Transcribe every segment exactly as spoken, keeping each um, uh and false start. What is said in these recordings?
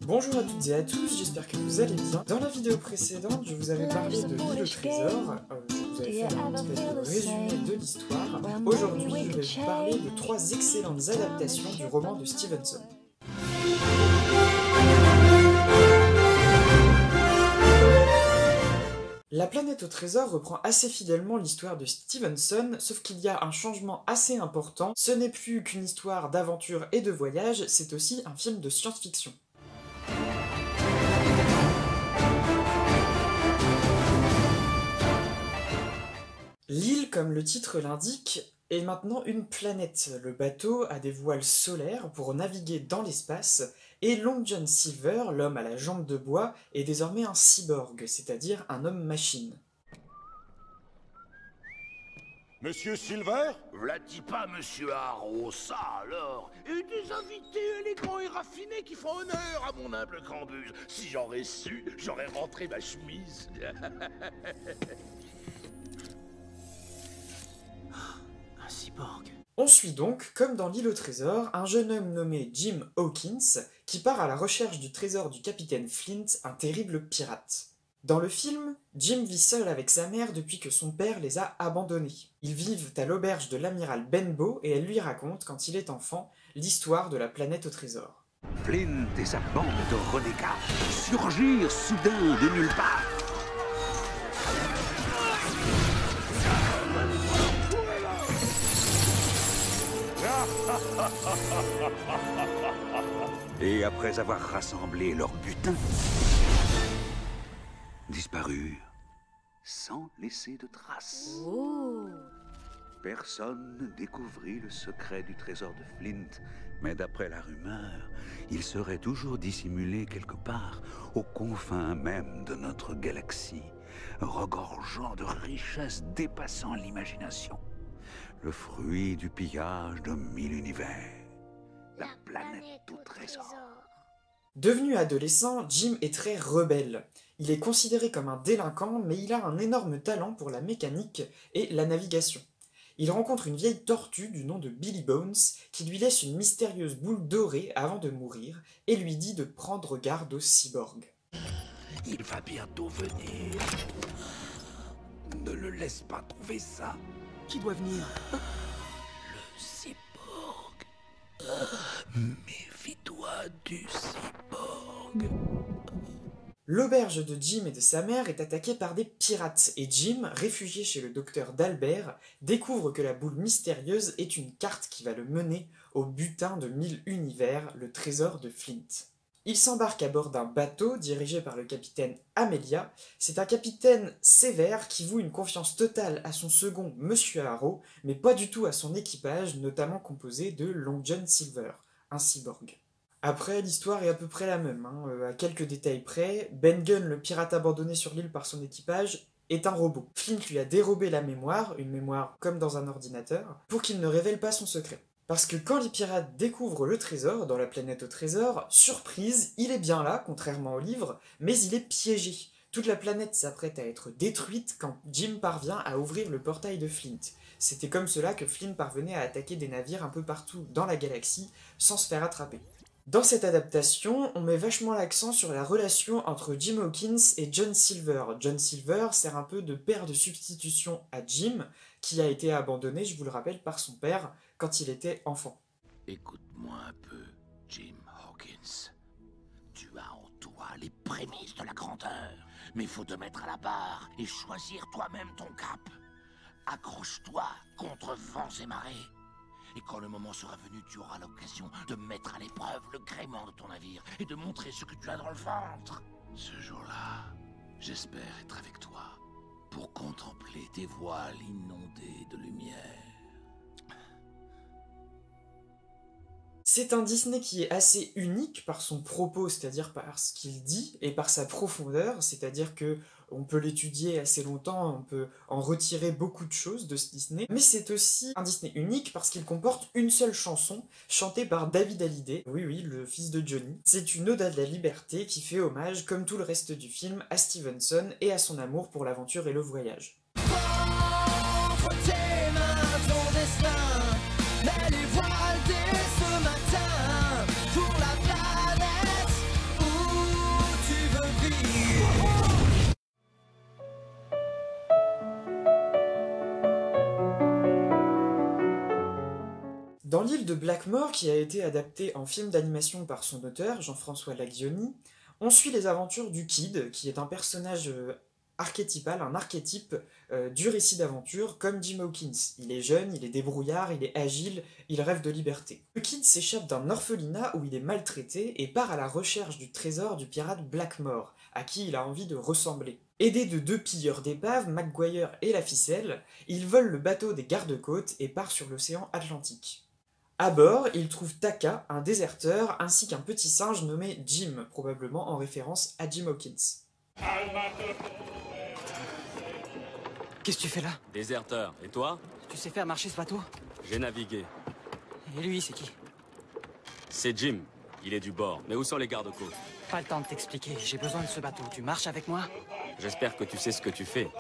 Bonjour à toutes et à tous, j'espère que vous allez bien. Dans la vidéo précédente, je vous avais parlé de l'île au trésor, euh, je vous avais fait un espèce de résumé de l'histoire. Aujourd'hui, je vais vous parler de trois excellentes adaptations du roman de Stevenson. La planète au trésor reprend assez fidèlement l'histoire de Stevenson, sauf qu'il y a un changement assez important. Ce n'est plus qu'une histoire d'aventure et de voyage, c'est aussi un film de science-fiction. L'île, comme le titre l'indique, est maintenant une planète. Le bateau a des voiles solaires pour naviguer dans l'espace, et Long John Silver, l'homme à la jambe de bois, est désormais un cyborg, c'est-à-dire un homme-machine. Monsieur Silver? V'là-t-il pas, monsieur Harrow, ça alors? Et des invités élégants et raffinés qui font honneur à mon humble cambuse. Si j'aurais su, j'aurais rentré ma chemise. Un cyborg. On suit donc, comme dans l'île au trésor, un jeune homme nommé Jim Hawkins qui part à la recherche du trésor du capitaine Flint, un terrible pirate. Dans le film, Jim vit seul avec sa mère depuis que son père les a abandonnés. Ils vivent à l'auberge de l'amiral Benbow et elle lui raconte, quand il est enfant, l'histoire de la planète au trésor. Flint et sa bande de renégats surgirent soudain de nulle part. Et après avoir rassemblé leur butin, disparurent sans laisser de traces. Oh. Personne ne découvrit le secret du trésor de Flint, mais d'après la rumeur, il serait toujours dissimulé quelque part aux confins même de notre galaxie, regorgeant de richesses dépassant l'imagination. Le fruit du pillage de mille univers. La planète au trésor. Devenu adolescent, Jim est très rebelle. Il est considéré comme un délinquant, mais il a un énorme talent pour la mécanique et la navigation. Il rencontre une vieille tortue du nom de Billy Bones, qui lui laisse une mystérieuse boule dorée avant de mourir, et lui dit de prendre garde au cyborg. Il va bientôt venir. Ne le laisse pas trouver ça. Qui doit venir? Le cyborg. Méfie-toi du cyborg. L'auberge de Jim et de sa mère est attaquée par des pirates, et Jim, réfugié chez le docteur Dalbert, découvre que la boule mystérieuse est une carte qui va le mener au butin de mille univers, le trésor de Flint. Il s'embarque à bord d'un bateau dirigé par le capitaine Amelia. C'est un capitaine sévère qui voue une confiance totale à son second, Monsieur Harrow, mais pas du tout à son équipage, notamment composé de Long John Silver, un cyborg. Après, l'histoire est à peu près la même, hein. euh, à quelques détails près. Ben Gunn, le pirate abandonné sur l'île par son équipage, est un robot. Flint lui a dérobé la mémoire, une mémoire comme dans un ordinateur, pour qu'il ne révèle pas son secret. Parce que quand les pirates découvrent le trésor, dans la planète au trésor, surprise, il est bien là, contrairement au livre, mais il est piégé. Toute la planète s'apprête à être détruite quand Jim parvient à ouvrir le portail de Flint. C'était comme cela que Flint parvenait à attaquer des navires un peu partout dans la galaxie, sans se faire attraper. Dans cette adaptation, on met vachement l'accent sur la relation entre Jim Hawkins et John Silver. John Silver sert un peu de père de substitution à Jim, qui a été abandonné, je vous le rappelle, par son père quand il était enfant. Écoute-moi un peu, Jim Hawkins. Tu as en toi les prémices de la grandeur, mais faut te mettre à la barre et choisir toi-même ton cap. Accroche-toi contre vents et marées. Et quand le moment sera venu, tu auras l'occasion de mettre à l'épreuve le gréement de ton navire et de montrer ce que tu as dans le ventre. Ce jour-là, j'espère être avec toi pour contempler tes voiles inondées de lumière. C'est un Disney qui est assez unique par son propos, c'est-à-dire par ce qu'il dit, et par sa profondeur, c'est-à-dire que on peut l'étudier assez longtemps, on peut en retirer beaucoup de choses de ce Disney, mais c'est aussi un Disney unique parce qu'il comporte une seule chanson, chantée par David Hallyday, oui oui, le fils de Johnny. C'est une ode à la liberté qui fait hommage, comme tout le reste du film, à Stevenson et à son amour pour l'aventure et le voyage. Les voiles dès ce matin pour la planète où Dans l'île de Blackmore, qui a été adaptée en film d'animation par son auteur, Jean-François Laguioni, on suit les aventures du Kid, qui est un personnage euh, archétypal, un archétype euh, du récit d'aventure, comme Jim Hawkins. Il est jeune, il est débrouillard, il est agile, il rêve de liberté. Le Kid s'échappe d'un orphelinat où il est maltraité et part à la recherche du trésor du pirate Blackmore, à qui il a envie de ressembler. Aidé de deux pilleurs d'épaves, McGuire et la ficelle, il vole le bateau des gardes-côtes et part sur l'océan Atlantique. À bord, il trouve Taka, un déserteur, ainsi qu'un petit singe nommé Jim, probablement en référence à Jim Hawkins. Qu'est-ce que tu fais là? Déserteur. Et toi? Tu sais faire marcher ce bateau? J'ai navigué. Et lui, c'est qui? C'est Jim. Il est du bord. Mais où sont les gardes-côtes? Pas le temps de t'expliquer. J'ai besoin de ce bateau. Tu marches avec moi? J'espère que tu sais ce que tu fais.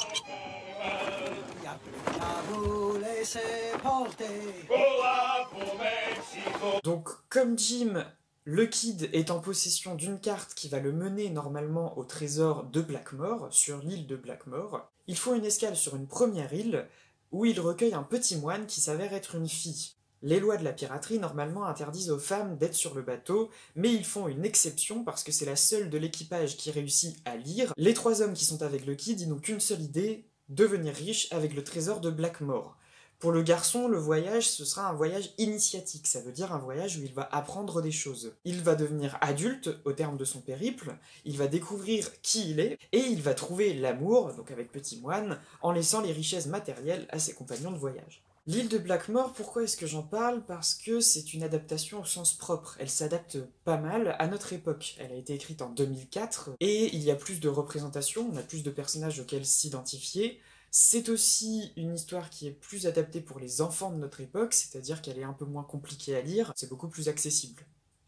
Donc, comme Jim, le Kid est en possession d'une carte qui va le mener normalement au trésor de Blackmore, sur l'île de Blackmore, il faut une escale sur une première île où il recueille un petit moine qui s'avère être une fille. Les lois de la piraterie normalement interdisent aux femmes d'être sur le bateau, mais ils font une exception parce que c'est la seule de l'équipage qui réussit à lire. Les trois hommes qui sont avec le Kid, ils n'ont qu'une seule idée, devenir riches avec le trésor de Blackmore. Pour le garçon, le voyage, ce sera un voyage initiatique, ça veut dire un voyage où il va apprendre des choses. Il va devenir adulte au terme de son périple, il va découvrir qui il est, et il va trouver l'amour, donc avec Petit Moine, en laissant les richesses matérielles à ses compagnons de voyage. L'île de Blackmore, pourquoi est-ce que j'en parle? Parce que c'est une adaptation au sens propre. Elle s'adapte pas mal à notre époque. Elle a été écrite en deux mille quatre, et il y a plus de représentations, on a plus de personnages auxquels s'identifier. C'est aussi une histoire qui est plus adaptée pour les enfants de notre époque, c'est-à-dire qu'elle est un peu moins compliquée à lire, c'est beaucoup plus accessible.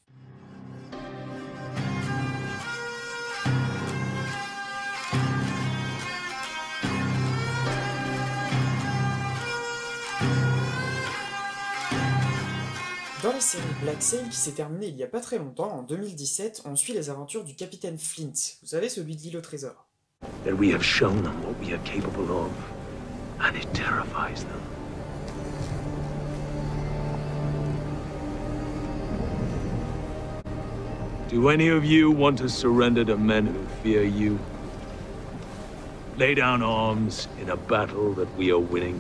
Dans la série Black Sail, qui s'est terminée il y a pas très longtemps, en deux mille dix-sept, on suit les aventures du capitaine Flint. Vous savez, celui de l'île au trésor. That we have shown them what we are capable of, and it terrifies them. Do any of you want to surrender to men who fear you? Lay down arms in a battle that we are winning.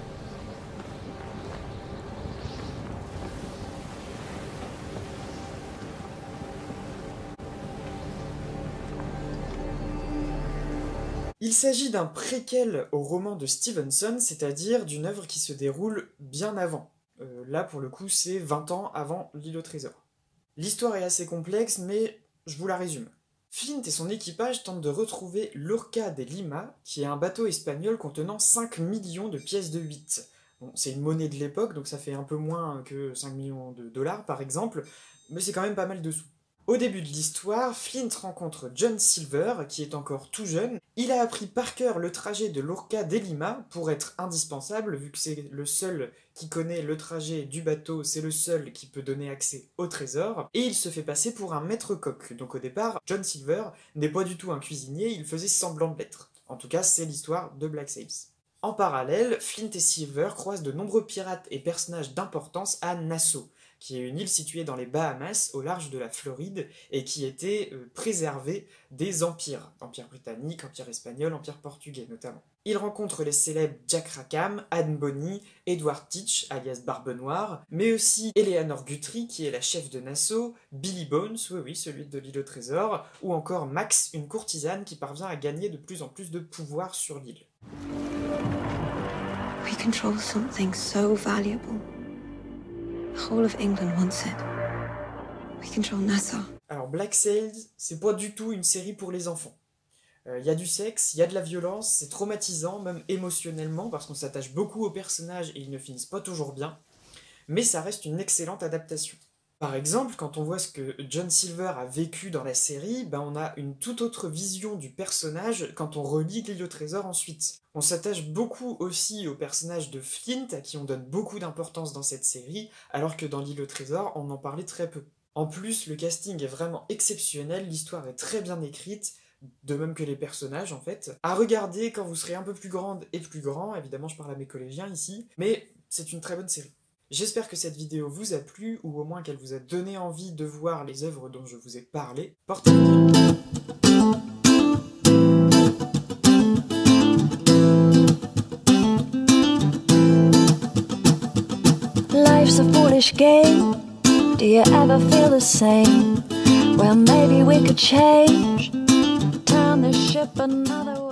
Il s'agit d'un préquel au roman de Stevenson, c'est-à-dire d'une œuvre qui se déroule bien avant. Euh, là, pour le coup, c'est vingt ans avant l'île au trésor. L'histoire est assez complexe, mais je vous la résume. Flint et son équipage tentent de retrouver l'Urca de Lima, qui est un bateau espagnol contenant cinq millions de pièces de huit. Bon, c'est une monnaie de l'époque, donc ça fait un peu moins que cinq millions de dollars, par exemple, mais c'est quand même pas mal de sous. Au début de l'histoire, Flint rencontre John Silver, qui est encore tout jeune. Il a appris par cœur le trajet de l'Urca de Lima pour être indispensable, vu que c'est le seul qui connaît le trajet du bateau, c'est le seul qui peut donner accès au trésor, et il se fait passer pour un maître-coq. Donc au départ, John Silver n'est pas du tout un cuisinier, il faisait semblant de l'être. En tout cas, c'est l'histoire de Black Sails. En parallèle, Flint et Silver croisent de nombreux pirates et personnages d'importance à Nassau, qui est une île située dans les Bahamas, au large de la Floride, et qui était euh, préservée des empires, empire britannique, empire espagnol, empire portugais notamment. Il rencontre les célèbres Jack Rackham, Anne Bonny, Edward Teach, alias Barbe Noire, mais aussi Eleanor Guthrie, qui est la chef de Nassau, Billy Bones, oui oui, celui de l'île au trésor, ou encore Max, une courtisane qui parvient à gagner de plus en plus de pouvoir sur l'île. We control something so valuable. The whole of England wants it. We control Nassau. Alors Black Sails, c'est pas du tout une série pour les enfants. Il euh, y a du sexe, il y a de la violence, c'est traumatisant, même émotionnellement, parce qu'on s'attache beaucoup aux personnages et ils ne finissent pas toujours bien, mais ça reste une excellente adaptation. Par exemple, quand on voit ce que John Silver a vécu dans la série, ben on a une toute autre vision du personnage quand on relit l'île au trésor ensuite. On s'attache beaucoup aussi au personnage de Flint, à qui on donne beaucoup d'importance dans cette série, alors que dans l'île au trésor, on en parlait très peu. En plus, le casting est vraiment exceptionnel, l'histoire est très bien écrite, de même que les personnages en fait. À regarder quand vous serez un peu plus grande et plus grand, évidemment je parle à mes collégiens ici, mais c'est une très bonne série. J'espère que cette vidéo vous a plu, ou au moins qu'elle vous a donné envie de voir les œuvres dont je vous ai parlé. Portez-vous bien. Life's a foolish game. Do you ever feel the same? Well, maybe we could change. Turn the ship another way.